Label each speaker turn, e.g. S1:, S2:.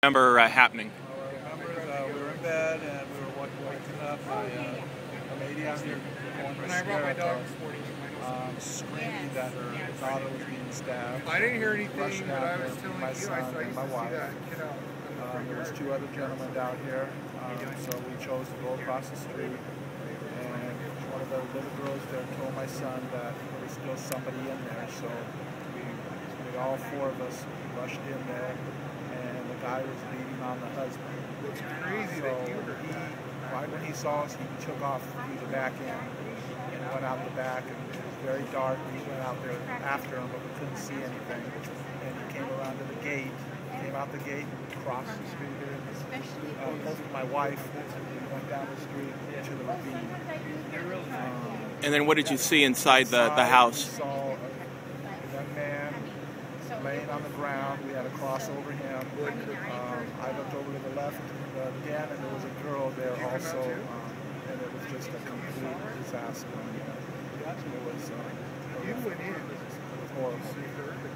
S1: Remember happening?
S2: I remember we were in bed and we were waking up by a lady on the corner screaming that her daughter was being stabbed.
S3: I didn't hear anything,
S2: Rushed
S3: but
S2: down
S3: I
S2: there
S3: was
S2: with
S3: telling
S2: my
S3: you, I
S2: son
S3: saw you
S2: and my
S3: see
S2: wife.
S3: that kid out.
S2: There was two other gentlemen down here, so we chose to go across the street. And one of the little girls there told my son that there was still somebody in there, so we all four of us rushed in there, and the guy was beating on the husband.
S3: It's crazy
S2: So
S3: that you were
S2: right when he saw us, he took off through the back end and went out the back, and it was very dark. We went out there after him, but we couldn't see anything. And he came around to the gate, came out the gate, and crossed the street here, close to my wife, and went down the street to the ravine.
S1: And then what did you see inside the house?
S2: We saw a young man laying on the ground. We had a cross over him. I looked over to the left again, and there was a girl there also, and it was just a complete disaster. It was horrible.